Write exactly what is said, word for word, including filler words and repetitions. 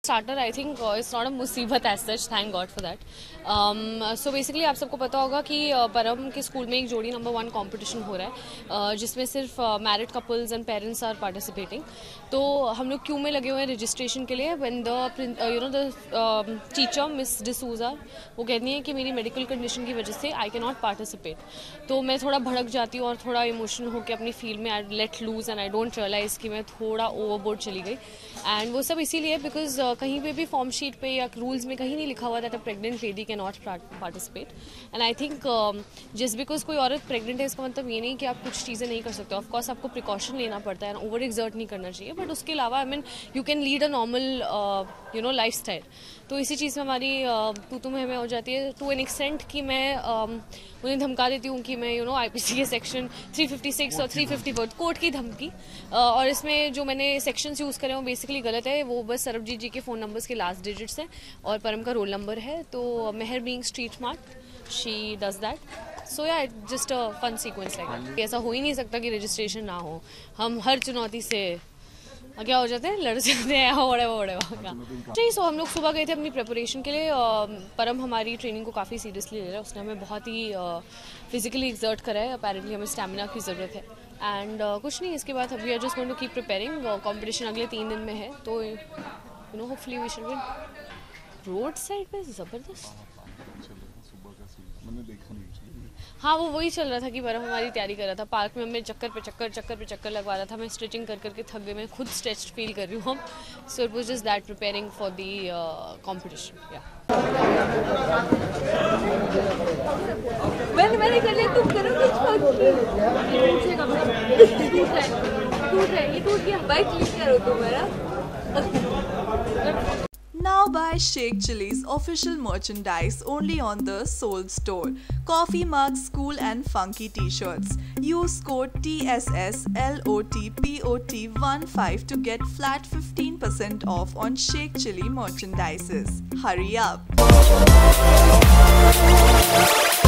Starter, I think uh, it's not a मुसीबत as such, thank God for that. Um, so basically आप सबको पता होगा कि uh, परम के स्कूल में एक जोड़ी नंबर वन कंपटीशन हो रहा है uh, जिसमें सिर्फ married couples and parents are participating. तो हम लोग क्यू में लगे हुए हैं रजिस्ट्रेशन के लिए. When the you know the teacher miss D'Souza वो कहती है कि मेरी मेडिकल कंडीशन की वजह से आई कैन नॉट पार्टिसिपेट. तो मैं थोड़ा भड़क जाती हूँ और थोड़ा इमोशनल होकर अपनी फील्ड में I let loose and I don't realise कि मैं थोड़ा ओवरबोर्ड चली गई. एंड वो सब इसीलिए बिकॉज कहीं पे भी फॉर्म शीट पे या रूल्स में कहीं नहीं लिखा हुआ that a pregnant lady can not participate. And I think just because कोई औरत प्रेग्नेंट है इसका मतलब ये नहीं कि आप कुछ चीज़ें नहीं कर सकते. ऑफकोर्स आपको प्रिकॉशन लेना पड़ता है, ओवर एक्सर्ट नहीं करना चाहिए, बट उसके अलावा I mean you can lead a normal you know lifestyle. तो इसी चीज़ में हमारी तू तुम हमें हो जाती है टू एन एक्सटेंट कि मैं um, उन्हें धमका देती हूँ कि मैं यू नो आईपीसी के सेक्शन थ्री फिफ्टी सिक्स और थ्री फिफ्टी फोर कोर्ट की धमकी. uh, और इसमें जो मैंने सेक्शंस यूज़ करे वो बेसिकली गलत है. वो बस सरबजीत जी के फ़ोन नंबर्स के लास्ट डिजिट्स हैं और परम का रोल नंबर है. तो Mehar being street smart she does that. So ya it just a fun sequence like. ऐसा हो ही नहीं सकता कि रजिस्ट्रेशन ना हो. हम हर चुनौती से क्या हो जाते हैं, लड़ जाते हैं. ओड़े ओड़े क्या नहीं. सो हम लोग सुबह गए थे अपनी प्रिपरेशन के लिए. परम हमारी ट्रेनिंग को काफ़ी सीरियसली ले रहा है. उसने हमें बहुत ही फिजिकली एक्सर्ट करा है. अपेरेंटली हमें स्टेमिना की ज़रूरत है. एंड uh, कुछ नहीं, इसके बाद we are just going to keep preparing. Competition अगले तीन दिन में है, तो you know hopefully we should win. Road side पे ज़बरदस्त. हाँ, वो वही चल रहा था कि परम हमारी तैयारी कर रहा था. पार्क में हमें चक्कर पे चक्कर चक्कर पे चक्कर लगवा रहा था. मैं स्ट्रेचिंग कर करके थक गई. मैं खुद स्ट्रेच्ड फील कर रही हूँ हम. So it was just that preparing for the competition. Ya मैंने मैंने कर लिया, तुम करो कुछ. टूट रहा है, ये टूट गया. बाइक क्लिक करो तुम मेरा. Now buy Shake Chili's official merchandise only on the Soul Store. Coffee mugs, cool and funky t-shirts. Use code T S S L O T P O T fifteen to get flat fifteen percent off on Shake Chili merchandises. Hurry up!